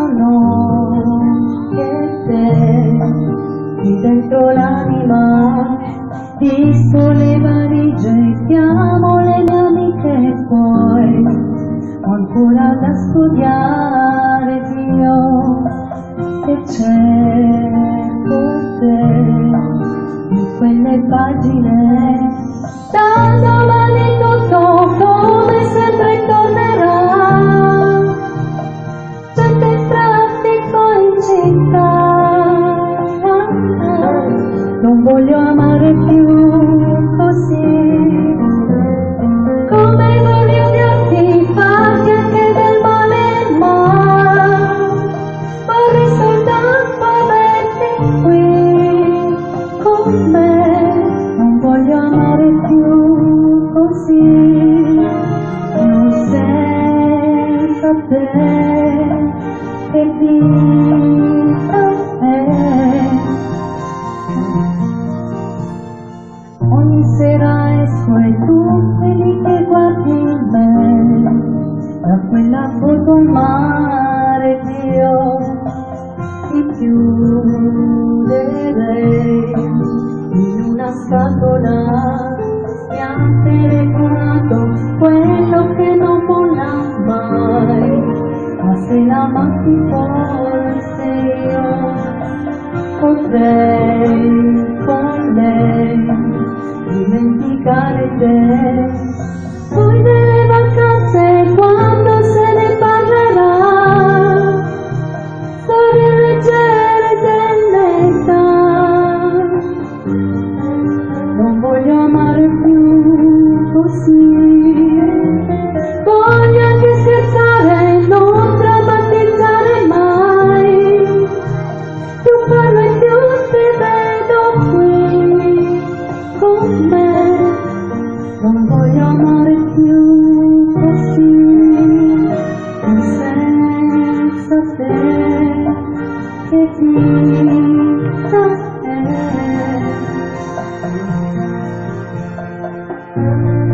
sono che te, qui dentro l'anima, ti solleva, rigettiamo le mie amiche, poi ho ancora da studiare Dio, e cerco te in quelle pagine, da domani tutto come sempre tornerà, gente in traffico in città, non voglio amare più così, come voglio odiarti, farti anche del male, ma vorrei soltanto averti qui con me, non voglio amare più così, non senza te, che vita è. Ogni sera esco e tu quelli che guardi me, da quella foto al mare io ti chiuderei in una scatola, mi ha telefonato quello che non molla mai, ma se l'amassi forse io potrei con lei dimenticare te, poi delle vacanze quando se ne parlerà, storie leggere dell'età, non voglio amare più così, voglio anche scherzare, non drammatizzare mai, più parlo e più ti vedo qui con me, non voglio amare più così, senza te, che vita è.